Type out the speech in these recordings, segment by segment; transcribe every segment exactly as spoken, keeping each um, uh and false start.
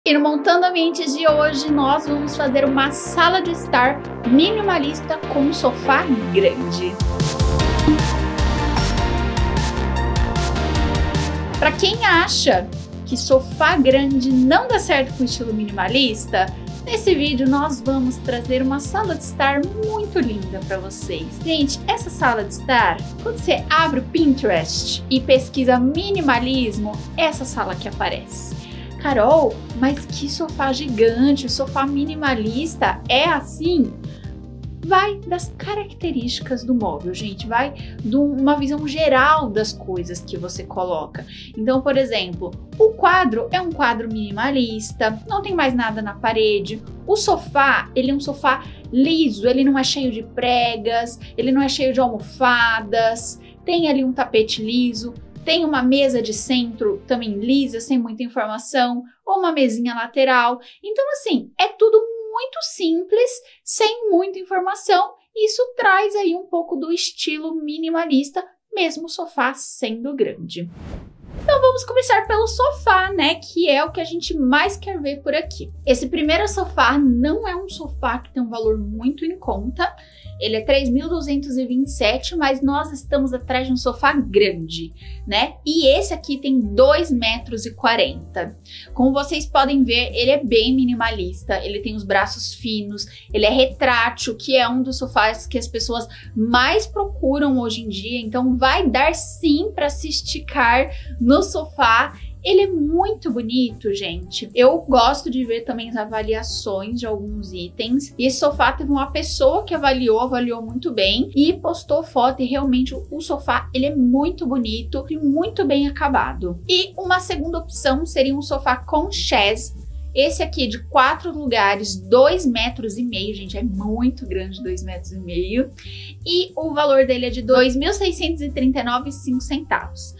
E no Montando Ambientes de hoje, nós vamos fazer uma sala de estar minimalista com um sofá grande. Para quem acha que sofá grande não dá certo com estilo minimalista, nesse vídeo nós vamos trazer uma sala de estar muito linda para vocês. Gente, essa sala de estar, quando você abre o Pinterest e pesquisa minimalismo, essa sala que aparece. Carol, mas que sofá gigante, o sofá minimalista é assim? Vai das características do móvel, gente, vai de uma visão geral das coisas que você coloca. Então, por exemplo, o quadro é um quadro minimalista, não tem mais nada na parede. O sofá, ele é um sofá liso, ele não é cheio de pregas, ele não é cheio de almofadas, tem ali um tapete liso. Tem uma mesa de centro também lisa, sem muita informação, ou uma mesinha lateral. Então, assim, é tudo muito simples, sem muita informação. Isso traz aí um pouco do estilo minimalista, mesmo o sofá sendo grande. Então vamos começar pelo sofá, né, que é o que a gente mais quer ver por aqui. Esse primeiro sofá não é um sofá que tem um valor muito em conta, ele é três mil duzentos e vinte e sete, mas nós estamos atrás de um sofá grande, né? E esse aqui tem dois metros e quarenta. Como vocês podem ver, ele é bem minimalista, ele tem os braços finos, ele é retrátil, que é um dos sofás que as pessoas mais procuram hoje em dia, então vai dar sim para se esticar no sofá. Ele é muito bonito, gente. Eu gosto de ver também as avaliações de alguns itens. E esse sofá teve uma pessoa que avaliou, avaliou muito bem e postou foto, e realmente o sofá, ele é muito bonito e muito bem acabado. E uma segunda opção seria um sofá com chaise. Esse aqui é de quatro lugares, dois metros e meio, gente, é muito grande, dois metros e meio. E o valor dele é de dois mil seiscentos e trinta e nove reais e cinco centavos.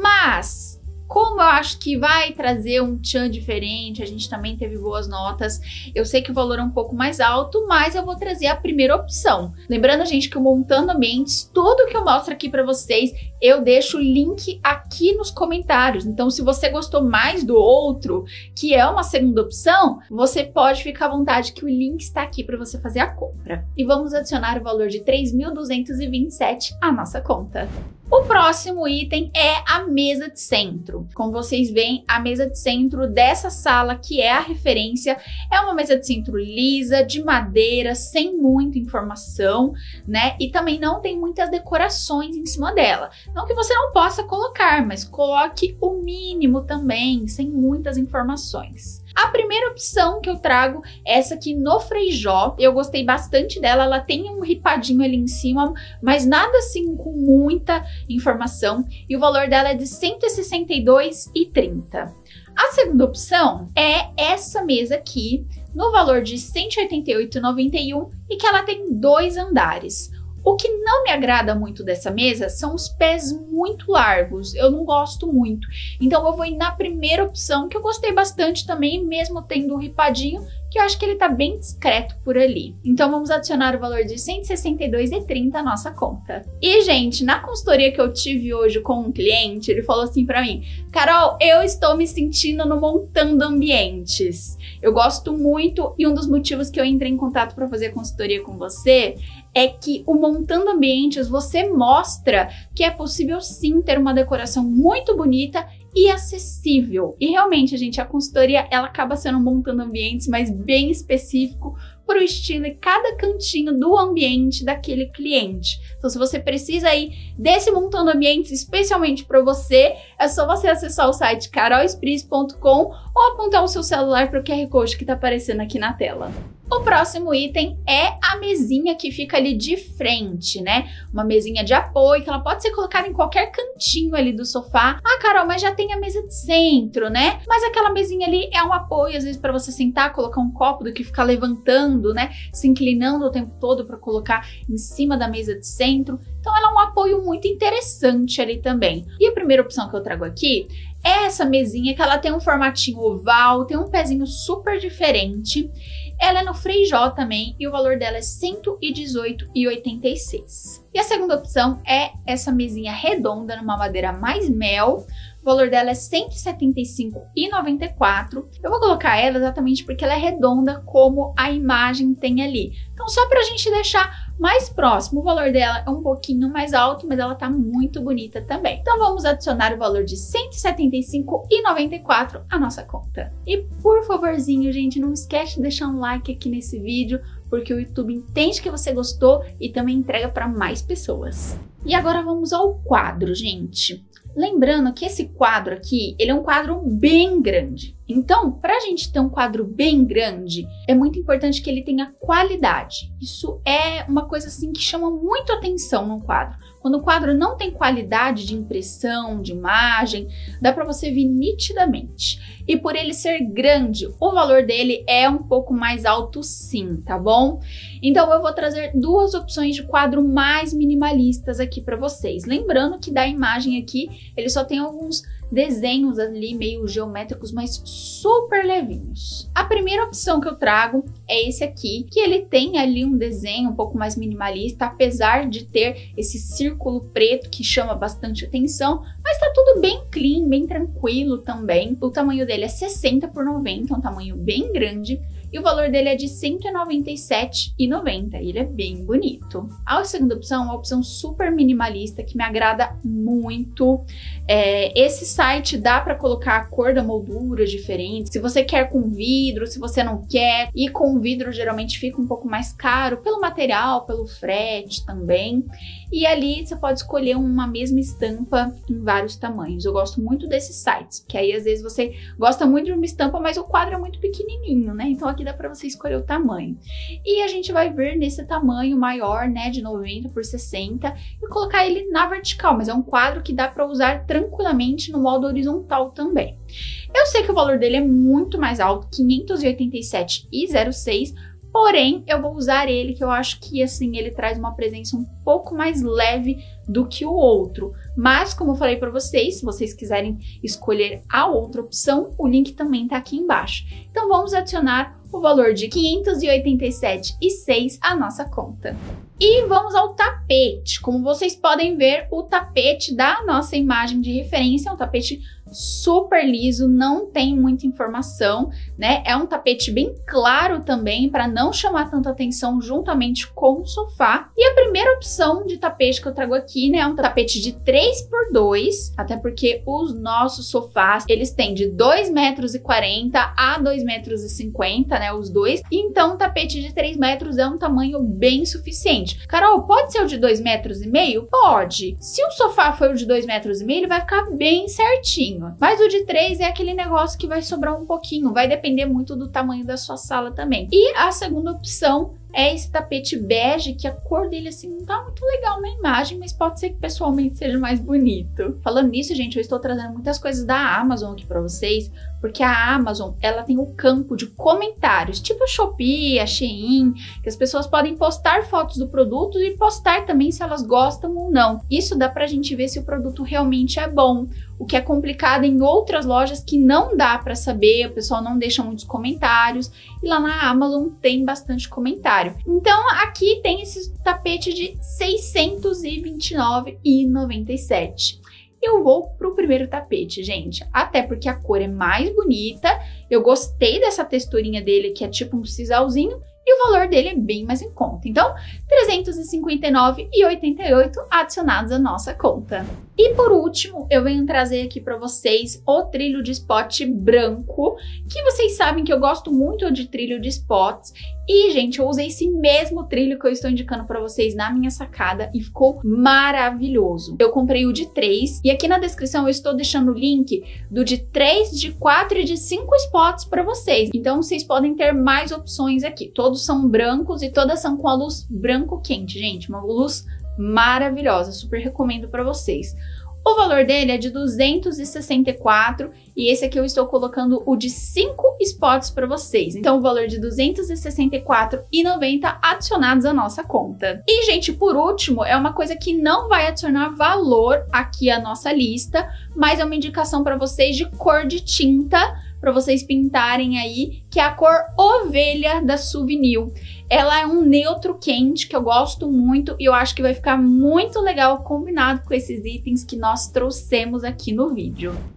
Mas como eu acho que vai trazer um tchan diferente, a gente também teve boas notas, eu sei que o valor é um pouco mais alto, mas eu vou trazer a primeira opção. Lembrando, gente, que o Montando Ambientes, tudo que eu mostro aqui para vocês, eu deixo o link aqui nos comentários. Então, se você gostou mais do outro, que é uma segunda opção, você pode ficar à vontade que o link está aqui para você fazer a compra. E vamos adicionar o valor de três mil duzentos e vinte e sete reais à nossa conta. O próximo item é a mesa de centro. Como vocês veem, a mesa de centro dessa sala, que é a referência, é uma mesa de centro lisa, de madeira, sem muita informação, né? E também não tem muitas decorações em cima dela. Não que você não possa colocar, mas coloque o mínimo também, sem muitas informações. A primeira opção que eu trago é essa aqui no Freijó. Eu gostei bastante dela, ela tem um ripadinho ali em cima, mas nada assim com muita informação. E o valor dela é de cento e sessenta e dois reais e trinta centavos. A segunda opção é essa mesa aqui, no valor de cento e oitenta e oito reais e noventa e um centavos, e que ela tem dois andares. O que não me agrada muito dessa mesa são os pés muito largos, eu não gosto muito. Então eu vou ir na primeira opção, que eu gostei bastante também, mesmo tendo um ripadinho, que eu acho que ele tá bem discreto por ali. Então vamos adicionar o valor de cento e sessenta e dois reais e trinta centavos à nossa conta. E, gente, na consultoria que eu tive hoje com um cliente, ele falou assim pra mim: Carol, eu estou me sentindo no Montando Ambientes. Eu gosto muito, e um dos motivos que eu entrei em contato para fazer a consultoria com você é que o Montando Ambientes, você mostra que é possível sim ter uma decoração muito bonita e acessível. E realmente, gente, a consultoria, ela acaba sendo um Montando Ambientes, mas bem específico para o estilo e cada cantinho do ambiente daquele cliente. Então, se você precisa aí desse Montando Ambientes especialmente para você, é só você acessar o site carol espriz ponto com ou apontar o seu celular para o Q R Code que está aparecendo aqui na tela. O próximo item é a mesinha que fica ali de frente, né? Uma mesinha de apoio, que ela pode ser colocada em qualquer cantinho ali do sofá. Ah, Carol, mas já tem a mesa de centro, né? Mas aquela mesinha ali é um apoio, às vezes, para você sentar, colocar um copo do que ficar levantando, né? Se inclinando o tempo todo para colocar em cima da mesa de centro. Então, ela é um apoio muito interessante ali também. E a primeira opção que eu trago aqui é essa mesinha, que ela tem um formatinho oval, tem um pezinho super diferente. Ela é no Freijó também e o valor dela é cento e dezoito reais e oitenta e seis centavos. E a segunda opção é essa mesinha redonda numa madeira mais mel, O valor dela é cento e setenta e cinco reais e noventa e quatro centavos. Eu vou colocar ela exatamente porque ela é redonda como a imagem tem ali. Então, só pra gente deixar mais próximo, o valor dela é um pouquinho mais alto, mas ela tá muito bonita também. Então, vamos adicionar o valor de cento e setenta e cinco reais e noventa e quatro centavos à nossa conta. E por favorzinho, gente, não esquece de deixar um like aqui nesse vídeo, porque o YouTube entende que você gostou e também entrega para mais pessoas. E agora vamos ao quadro, gente. Lembrando que esse quadro aqui, ele é um quadro bem grande. Então, para a gente ter um quadro bem grande, é muito importante que ele tenha qualidade. Isso é uma coisa assim que chama muito atenção no quadro. Quando o quadro não tem qualidade de impressão, de imagem, dá para você ver nitidamente. E por ele ser grande, o valor dele é um pouco mais alto sim, tá bom? Então eu vou trazer duas opções de quadro mais minimalistas aqui para vocês. Lembrando que da imagem aqui, ele só tem alguns desenhos ali meio geométricos, mas super levinhos. A primeira opção que eu trago é esse aqui, que ele tem ali um desenho um pouco mais minimalista, apesar de ter esse círculo preto que chama bastante atenção, mas tá tudo bem clean, bem tranquilo também. O tamanho dele é sessenta por noventa, é um tamanho bem grande. E o valor dele é de cento e noventa e sete reais e noventa centavos. Ele é bem bonito. A segunda opção é uma opção super minimalista que me agrada muito. É, esse site dá para colocar a cor da moldura diferente. Se você quer com vidro, se você não quer. E com vidro geralmente fica um pouco mais caro pelo material, pelo frete também. E ali você pode escolher uma mesma estampa em vários tamanhos. Eu gosto muito desses sites, que aí às vezes você gosta muito de uma estampa, mas o quadro é muito pequenininho, né? Então aqui dá para você escolher o tamanho. E a gente vai ver nesse tamanho maior, né, de noventa por sessenta, e colocar ele na vertical, mas é um quadro que dá para usar tranquilamente no modo horizontal também. Eu sei que o valor dele é muito mais alto, quinhentos e oitenta e sete reais e zero seis centavos, porém, eu vou usar ele, que eu acho que, assim, ele traz uma presença um pouco mais leve do que o outro. Mas, como eu falei para vocês, se vocês quiserem escolher a outra opção, o link também tá aqui embaixo. Então, vamos adicionar o valor de quinhentos e oitenta e sete reais e seis centavos à nossa conta. E vamos ao tapete. Como vocês podem ver, o tapete da nossa imagem de referência é um tapete super liso, não tem muita informação, né? É um tapete bem claro também, para não chamar tanta atenção juntamente com o sofá. E a primeira opção de tapete que eu trago aqui, né, é um tapete de três por dois, até porque os nossos sofás, eles têm de dois metros e quarenta a dois metros e cinquenta, né, os dois. Então, um tapete de três metros é um tamanho bem suficiente. Carol, pode ser o de dois metros e meio? Pode. Se o sofá for o de dois metros e meio, ele vai ficar bem certinho. Mas o de três é aquele negócio que vai sobrar um pouquinho, vai depender muito do tamanho da sua sala também. E a segunda opção é esse tapete bege, que a cor dele assim não tá muito legal na imagem, mas pode ser que pessoalmente seja mais bonito. Falando nisso, gente, eu estou trazendo muitas coisas da Amazon aqui para vocês, porque a Amazon, ela tem o campo de comentários, tipo a Shopee, a Shein, que as pessoas podem postar fotos do produto e postar também se elas gostam ou não. Isso dá pra gente ver se o produto realmente é bom, o que é complicado em outras lojas que não dá pra saber, o pessoal não deixa muitos comentários, e lá na Amazon tem bastante comentário. Então aqui tem esse tapete de seiscentos e vinte e nove reais e noventa e sete centavos. Eu vou pro primeiro tapete, gente, até porque a cor é mais bonita, eu gostei dessa texturinha dele, que é tipo um sisalzinho, e o valor dele é bem mais em conta. Então, trezentos e cinquenta e nove reais e oitenta e oito centavos adicionados à nossa conta. E por último, eu venho trazer aqui para vocês o trilho de spot branco, que vocês sabem que eu gosto muito de trilho de spots. E, gente, eu usei esse mesmo trilho que eu estou indicando para vocês na minha sacada e ficou maravilhoso. Eu comprei o de três e aqui na descrição eu estou deixando o link do de três, de quatro e de cinco spots para vocês. Então, vocês podem ter mais opções aqui. Todos são brancos e todas são com a luz branco quente, gente. Uma luz maravilhosa, super recomendo para vocês. O valor dele é de duzentos e sessenta e quatro reais e esse aqui eu estou colocando o de cinco spots para vocês. Então o valor de duzentos e sessenta e quatro reais e noventa centavos adicionados à nossa conta. E, gente, por último, é uma coisa que não vai adicionar valor aqui à nossa lista, mas é uma indicação para vocês de cor de tinta para vocês pintarem aí, que é a cor ovelha da Souvenir. Ela é um neutro quente que eu gosto muito e eu acho que vai ficar muito legal combinado com esses itens que nós trouxemos aqui no vídeo.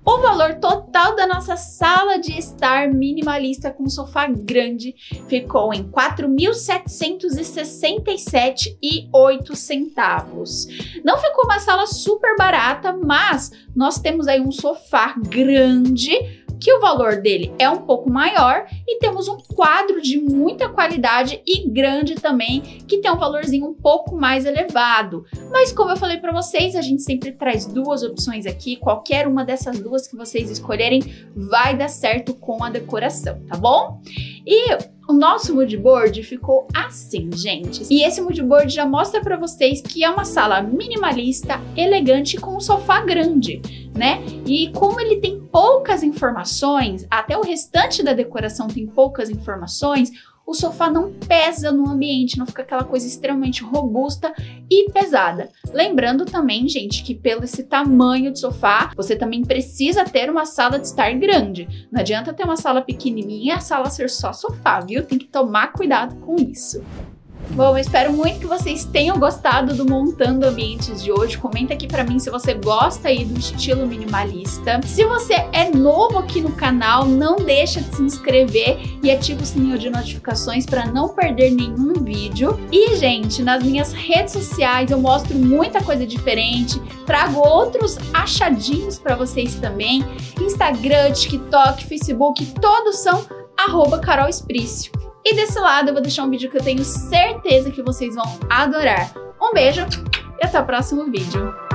O valor total da nossa sala de estar minimalista com sofá grande ficou em quatro mil setecentos e sessenta e sete reais e oito centavos. Não ficou uma sala super barata, mas nós temos aí um sofá grande, que o valor dele é um pouco maior, e temos um quadro de muita qualidade e grande também, que tem um valorzinho um pouco mais elevado. Mas como eu falei para vocês, a gente sempre traz duas opções aqui, qualquer uma dessas duas que vocês escolherem vai dar certo com a decoração, tá bom? E o nosso moodboard ficou assim, gente. E esse moodboard já mostra para vocês que é uma sala minimalista, elegante, com um sofá grande, né? E como ele tem poucas informações, até o restante da decoração tem poucas informações, o sofá não pesa no ambiente, não fica aquela coisa extremamente robusta e pesada. Lembrando também, gente, que pelo esse tamanho de sofá, você também precisa ter uma sala de estar grande. Não adianta ter uma sala pequenininha e a sala ser só sofá, viu? Tem que tomar cuidado com isso. Bom, eu espero muito que vocês tenham gostado do Montando Ambientes de hoje. Comenta aqui pra mim se você gosta aí do estilo minimalista. Se você é novo aqui no canal, não deixa de se inscrever e ativa o sininho de notificações para não perder nenhum vídeo. E, gente, nas minhas redes sociais eu mostro muita coisa diferente, trago outros achadinhos para vocês também. Instagram, TikTok, Facebook, todos são arroba Carol Esprício. E desse lado eu vou deixar um vídeo que eu tenho certeza que vocês vão adorar. Um beijo e até o próximo vídeo.